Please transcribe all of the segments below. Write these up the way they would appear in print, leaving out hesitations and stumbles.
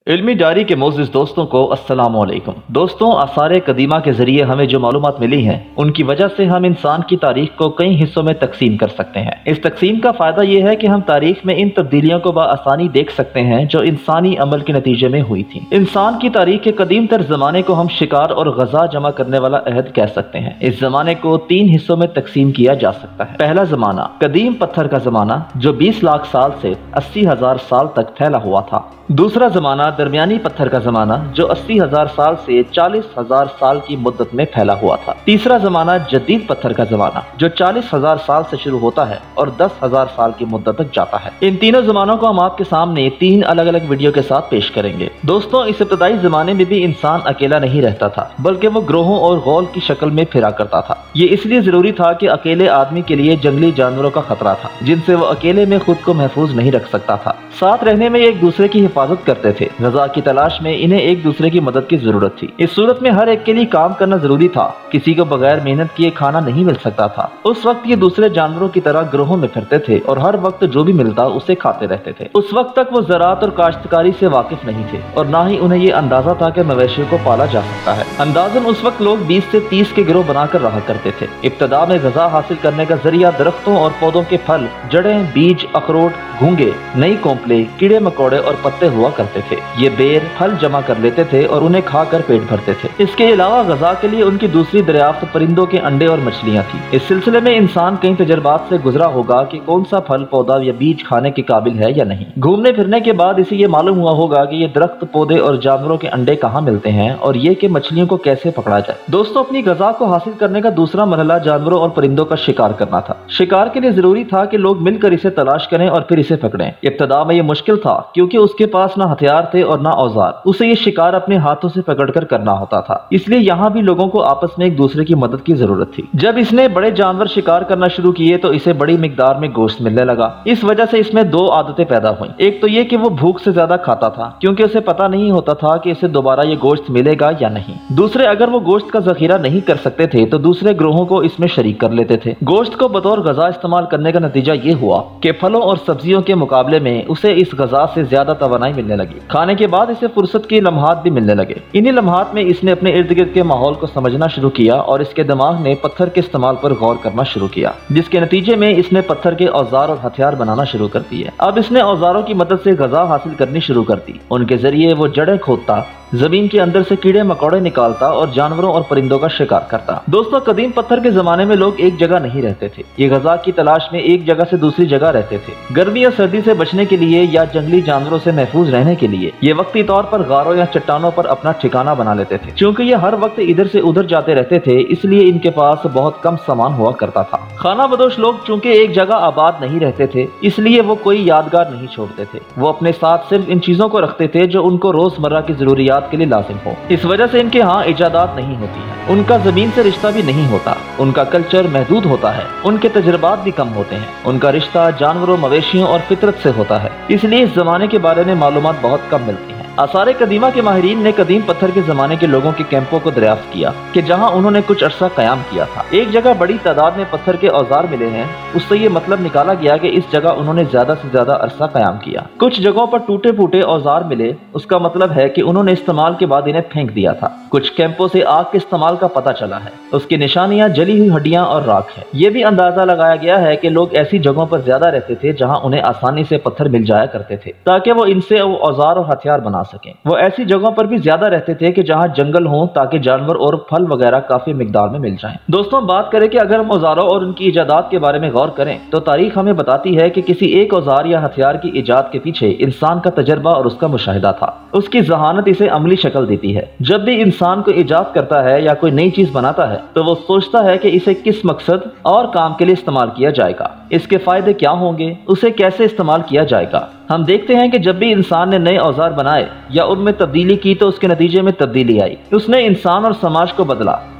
علمی ڈائری کے معزز دوستوں کو السلام علیکم۔ دوستوں، آثار قدیمہ کے ذریعے ہمیں جو معلومات ملی ہیں ان کی وجہ سے ہم انسان کی تاریخ کو کئی حصوں میں تقسیم کر سکتے ہیں۔ اس تقسیم کا فائدہ یہ ہے کہ ہم تاریخ میں ان تبدیلیوں کو بآسانی دیکھ سکتے ہیں جو انسانی عمل کے نتیجے میں ہوئی تھیں۔ انسان کی تاریخ کے قدیم تر زمانے کو ہم شکار اور غذا جمع کرنے والا عہد کہہ سکتے ہیں۔ اس زمانے کو 3 حصوں میں تقسیم کیا جا سکتا ہے۔ پہلا زمانہ قدیم پتھر کا زمانہ جو 20 لاکھ سال سے 80,000 سال تک پھیلا ہوا تھا۔ دوسرا زمانہ درمیانی پتھر کا زمانہ جو 80,000 سال سے 40,000 سال کی مدت میں پھیلا ہوا تھا۔ تیسرا زمانہ جدید پتھر کا زمانہ جو 40,000 سال سے شروع ہوتا ہے اور 10,000 سال کی مدت تک جاتا ہے۔ ان تینوں زمانوں کو ہم آپ کے سامنے 3 الگ الگ ویڈیو کے ساتھ پیش کریں گے۔ دوستوں، اس ابتدائی زمانے میں بھی انسان اکیلا نہیں رہتا تھا بلکہ وہ گروہوں اور غول کی شکل میں پھرا کرتا تھا۔ یہ اس لیے ضروری تھا کہ اکیلے آدمی کے لیے جنگلی جانوروں کا خطرہ تھا جن سے وہ اکیلے میں خود کو محفوظ نہیں رکھ سکتا تھا۔ ساتھ رہنے میں ایک دوسرے کی حفاظت کرتے تھے۔ غذا کی تلاش میں انہیں ایک دوسرے کی مدد کی ضرورت تھی۔ اس صورت میں ہر ایک کے لیے کام کرنا ضروری تھا۔ کسی کو بغیر محنت کیے کھانا نہیں مل سکتا تھا۔ اس وقت یہ دوسرے جانوروں کی طرح گروہوں میں پھرتے تھے اور ہر وقت جو بھی ملتا اسے کھاتے رہتے تھے۔ اس وقت تک وہ زراعت اور کاشتکاری سے واقف نہیں تھے اور نہ ہی انہیں یہ اندازہ تھا کہ مویشیوں کو پالا جا سکتا ہے۔ اندازاً اس وقت لوگ 20 سے 30 کے گروہ بنا کر رہا کرتے تھے۔ ابتدا میں غذا حاصل کرنے کا ذریعہ درختوں اور پودوں کے پھل، جڑیں، بیج، اخروٹ، گھونگے، نئی کونپلے، کیڑے مکوڑے اور پتے ہوا کرتے تھے۔ یہ بیر پھل جمع کر لیتے تھے اور انہیں کھا کر پیٹ بھرتے تھے۔ اس کے علاوہ غذا کے لیے ان کی دوسری دریافت پرندوں کے انڈے اور مچھلیاں تھی۔ اس سلسلے میں انسان کئی تجربات سے گزرا ہوگا کہ کون سا پھل، پودا یا بیج کھانے کے قابل ہے یا نہیں۔ گھومنے پھرنے کے بعد اسے یہ معلوم ہوا ہوگا کہ یہ درخت، پودے اور جانوروں کے انڈے کہاں ملتے ہیں اور یہ کہ مچھلیوں کو کیسے پکڑا جائے۔ دوستوں، اپنی غذا کو حاصل کرنے کا دوسرا مرحلہ جانوروں اور پرندوں کا شکار کرنا تھا۔ شکار کے لیے ضروری تھا کہ لوگ مل کر اسے تلاش کریں اور پھر اسے پکڑیں۔ ابتدا میں یہ مشکل تھا کیونکہ اس کے پاس نہ ہتھیار تھے اور نہ اوزار۔ اسے یہ شکار اپنے ہاتھوں سے پکڑ کر کرنا ہوتا تھا، اس لیے یہاں بھی لوگوں کو آپس میں ایک دوسرے کی مدد کی ضرورت تھی۔ جب اس نے بڑے جانور شکار کرنا شروع کیے تو اسے بڑی مقدار میں گوشت ملنے لگا۔ اس وجہ سے اس میں 2 عادتیں پیدا ہوئیں۔ ایک تو یہ کہ وہ بھوک سے زیادہ کھاتا تھا کیونکہ اسے پتہ نہیں ہوتا تھا کہ اسے دوبارہ یہ گوشت ملے گا یا نہیں۔ دوسرے، اگر وہ گوشت کا ذخیرہ نہیں کر سکتے تھے تو دوسرے گروہوں کو اس میں شریک کر لیتے تھے۔ گوشت کو بطور غذا استعمال کرنے کا نتیجہ یہ ہوا کہ پھلوں اور سبزیوں کے مقابلے میں اسے اس غذا سے زیادہ توانائی ملنے لگی۔ کھانے کے بعد اسے فرصت کے لمحات بھی ملنے لگے۔ انہی لمحات میں اس نے اپنے ارد گرد کے ماحول کو سمجھنا شروع کیا اور اس کے دماغ نے پتھر کے استعمال پر غور کرنا شروع کیا، جس کے نتیجے میں اس نے پتھر کے اوزار اور ہتھیار بنانا شروع کر دیے۔ اب اس نے اوزاروں کی مدد سے غذا حاصل کرنی شروع کر دی۔ ان کے ذریعے وہ جڑیں کھودتا، زمین کے اندر سے کیڑے مکوڑے نکالتا اور جانوروں اور پرندوں کا شکار کرتا۔ دوستوں، قدیم پتھر کے زمانے میں لوگ ایک جگہ نہیں رہتے تھے۔ یہ غذا کی تلاش میں ایک جگہ سے دوسری جگہ رہتے تھے۔ گرمی یا سردی سے بچنے کے لیے یا جنگلی جانوروں سے محفوظ رہنے کے لیے یہ وقتی طور پر غاروں یا چٹانوں پر اپنا ٹھکانہ بنا لیتے تھے۔ چونکہ یہ ہر وقت ادھر سے ادھر جاتے رہتے تھے، اس لیے ان کے پاس بہت کم سامان ہوا کرتا تھا۔ خانہ بدوش لوگ چونکہ ایک جگہ آباد نہیں رہتے تھے، اس لیے وہ کوئی یادگار نہیں چھوڑتے تھے۔ وہ اپنے ساتھ صرف ان چیزوں کو رکھتے تھے جو ان کو روزمرہ کی ضروریات کے لیے لازم ہو۔ اس وجہ سے ان کے ہاں ایجادات نہیں ہوتی ہیں۔ ان کا زمین سے رشتہ بھی نہیں ہوتا۔ ان کا کلچر محدود ہوتا ہے۔ ان کے تجربات بھی کم ہوتے ہیں۔ ان کا رشتہ جانوروں، مویشیوں اور فطرت سے ہوتا ہے، اس لیے اس زمانے کے بارے میں معلومات بہت کم ملتی ہیں۔ آثار قدیمہ کے ماہرین نے قدیم پتھر کے زمانے کے لوگوں کے کیمپوں کو دریافت کیا کہ جہاں انہوں نے کچھ عرصہ قیام کیا تھا۔ ایک جگہ بڑی تعداد میں پتھر کے اوزار ملے ہیں، اس سے یہ مطلب نکالا گیا کہ اس جگہ انہوں نے زیادہ سے زیادہ عرصہ قیام کیا۔ کچھ جگہوں پر ٹوٹے پھوٹے اوزار ملے، اس کا مطلب ہے کہ انہوں نے استعمال کے بعد انہیں پھینک دیا تھا۔ کچھ کیمپوں سے آگ کے استعمال کا پتہ چلا ہے، اس کی نشانیاں جلی ہوئی ہڈیاں اور راکھ ہے۔ یہ بھی اندازہ لگایا گیا ہے کہ لوگ ایسی جگہوں پر زیادہ رہتے تھے جہاں انہیں آسانی سے پتھر مل جایا کرتے تھے تاکہ وہ ان سے اوزار اور ہتھیار بنا سکیں۔ وہ ایسی جگہوں پر بھی زیادہ رہتے تھے کہ جہاں جنگل ہوں تاکہ جانور اور پھل وغیرہ کافی مقدار میں مل جائیں۔ دوستوں، بات کریں کہ اگر ہم اوزاروں اور ان کی ایجادات کے بارے میں غور کریں تو تاریخ ہمیں بتاتی ہے کہ کسی ایک اوزار یا ہتھیار کی ایجاد کے پیچھے انسان کا تجربہ اور اس کا مشاہدہ تھا۔ اس کی ذہانت اسے عملی شکل دیتی ہے۔ جب بھی انسان کو ایجاد کرتا ہے یا کوئی نئی چیز بناتا ہے تو وہ سوچتا ہے کہ اسے کس مقصد اور کام کے لیے استعمال کیا جائے گا، اس کے فائدے کیا ہوں گے، اسے کیسے استعمال کیا جائے گا۔ ہم دیکھتے ہیں کہ جب بھی انسان نے نئے اوزار بنائے یا ان میں تبدیلی کی تو اس کے نتیجے میں تبدیلی آئی۔ اس نے انسان اور سماج کو بدلا۔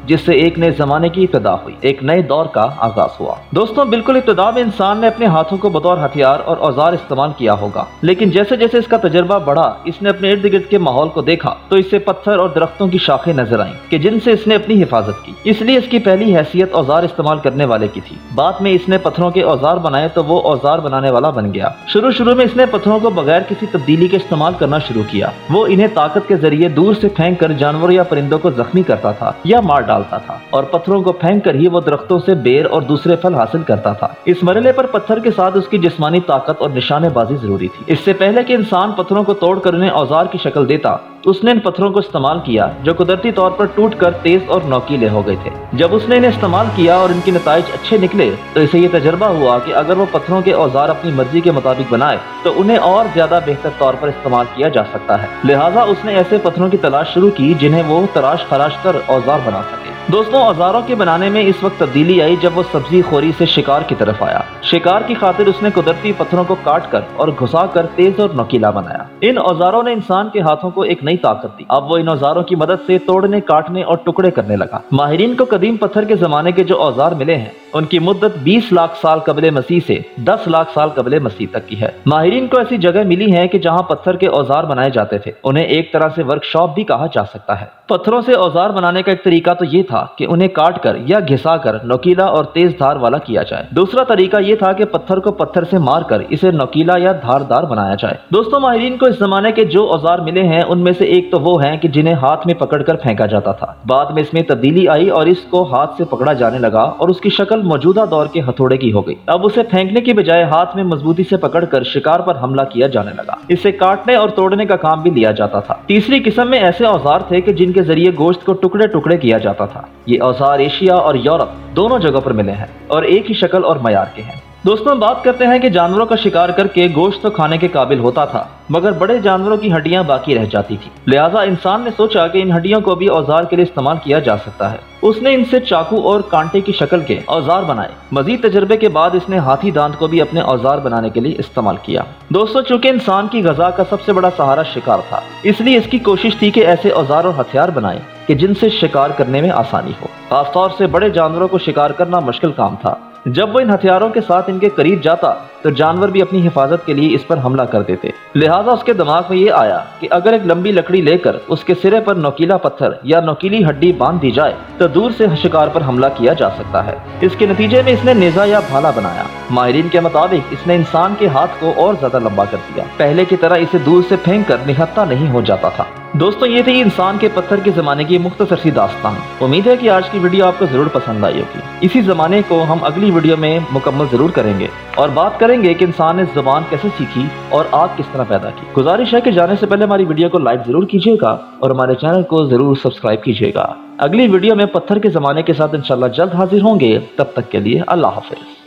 जिससे एक नए जमाने की इब्तिदा हुई, एक नए दौर का आगाज हुआ। दोस्तों बिल्कुल इब्तिदा में इंसान ने अपने हाथों को बतौर हथियार और औजार इस्तेमाल किया होगा, लेकिन जैसे जैसे इसका तजर्बा बढ़ा, इसने अपने इर्द गिर्द के माहौल को देखा तो इससे पत्थर और दरख्तों की शाखें नजर आईं कि जिनसे इसने अपनी हिफाजत की। इसलिए इसकी पहली हैसियत औजार इस्तेमाल करने वाले की थी। बाद में इसने पत्थरों के औजार बनाए तो वो औजार बनाने वाला बन गया। शुरू में इसने पत्थरों को बगैर किसी तब्दीली के इस्तेमाल करना शुरू किया। वो इन्हें ताकत के जरिए दूर से फेंक कर जानवरों या परिंदों को जख्मी करता था या मार डालता था, और पत्थरों को फेंक कर ही वो दरख्तों से बेर और दूसरे फल हासिल करता था। इस मरहले पर पत्थर के साथ उसकी जिस्मानी ताकत और निशानेबाजी जरूरी थी। इससे पहले कि इंसान पत्थरों को तोड़कर उन्हें औजार की शक्ल देता, उसने इन पत्थरों को इस्तेमाल किया जो कुदरती तौर पर टूटकर तेज और नोकीले हो गए थे। जब उसने इन्हें इस्तेमाल किया और इनके नताइज अच्छे निकले तो इसे ये तजर्बा हुआ कि अगर वो पत्थरों के औजार अपनी मर्जी के मुताबिक बनाए तो उन्हें और ज्यादा बेहतर तौर पर इस्तेमाल किया जा सकता है। लिहाजा उसने ऐसे पत्थरों की तलाश शुरू की जिन्हें वो तराश खराश कर औजार बना सके। दोस्तों औजारों के बनाने में इस वक्त तब्दीली आई जब वो सब्जी खोरी से शिकार की तरफ आया। शिकार की खातिर उसने कुदरती पत्थरों को काट कर और घुसा कर तेज और नोकीला बनाया। इन औजारों ने इंसान के हाथों को एक नई ताकत दी। अब वो इन औजारों की मदद से तोड़ने, काटने और टुकड़े करने लगा। माहिरीन को कदीम पत्थर के जमाने के जो औजार मिले हैं उनकी मुद्दत 20 लाख साल कबले मसीह से 10 लाख साल कबले मसीह तक की है। माहिरीन को ऐसी जगह मिली है कि जहां पत्थर के औजार बनाए जाते थे। उन्हें एक तरह से वर्कशॉप भी कहा जा सकता है। पत्थरों से औजार बनाने का एक तरीका तो ये था कि उन्हें काट कर या घिसा कर नोकीला और तेज धार वाला किया जाए। दूसरा तरीका ये था कि पत्थर को पत्थर से मारकर इसे नोकीला या धारदार बनाया जाए। दोस्तों माहिरीन को इस जमाने के जो औजार मिले हैं उनमें से एक तो वो हैं कि जिन्हें हाथ में पकड़कर फेंका जाता था। बाद में इसमें तब्दीली आई और इसको हाथ से पकड़ा जाने लगा और उसकी शक्ल मौजूदा दौर के हथौड़े की हो गई। अब उसे फेंकने की बजाय हाथ में मजबूती से पकड़कर शिकार पर हमला किया जाने लगा। इसे काटने और तोड़ने का काम भी लिया जाता था। तीसरी किस्म में ऐसे औजार थे कि जिनके जरिए गोश्त को टुकड़े टुकड़े किया जाता था। ये औजार एशिया और यूरोप दोनों जगहों पर मिले हैं और एक ही शक्ल और मयार के हैं। दोस्तों बात करते हैं कि जानवरों का शिकार करके गोश्त तो खाने के काबिल होता था, मगर बड़े जानवरों की हड्डियां बाकी रह जाती थी। लिहाजा इंसान ने सोचा कि इन हड्डियों को भी औजार के लिए इस्तेमाल किया जा सकता है। उसने इनसे चाकू और कांटे की शक्ल के औजार बनाए। मजीद तजर्बे के बाद इसने हाथी दांत को भी अपने औजार बनाने के लिए इस्तेमाल किया। दोस्तों चूंकि इंसान की ग़िज़ा का सबसे बड़ा सहारा शिकार था, इसलिए इसकी कोशिश थी कि ऐसे औजार और हथियार बनाए कि जिनसे शिकार करने में आसानी हो। खासतौर से बड़े जानवरों को शिकार करना मुश्किल काम था। जब वो इन हथियारों के साथ इनके करीब जाता तो जानवर भी अपनी हिफाजत के लिए इस पर हमला कर देते। लिहाजा उसके दिमाग में ये आया कि अगर एक लंबी लकड़ी लेकर उसके सिरे पर नोकीला पत्थर या नोकीली हड्डी बांध दी जाए तो दूर से शिकार पर हमला किया जा सकता है। इसके नतीजे में इसने नेजा या भाला बनाया। माहिरीन के मुताबिक इसने इंसान के हाथ को और ज्यादा लंबा कर दिया। पहले की तरह इसे दूर से फेंक कर निहत्ता नहीं हो जाता था। दोस्तों ये थी इंसान के पत्थर के जमाने की मुख्तसर सी दास्तान। उम्मीद है कि आज की वीडियो आपको जरूर पसंद आई होगी। इसी जमाने को हम अगली वीडियो में मुकम्मल जरूर करेंगे और बात करेंगे कि इंसान ने ज़बान कैसे सीखी और आग किस तरह पैदा की। गुजारिश है कि जाने से पहले हमारी वीडियो को लाइक जरूर कीजिएगा और हमारे चैनल को जरूर सब्सक्राइब कीजिएगा। अगली वीडियो में पत्थर के जमाने के साथ इंशाल्लाह जल्द हाजिर होंगे। तब तक के लिए अल्लाह हाफिज।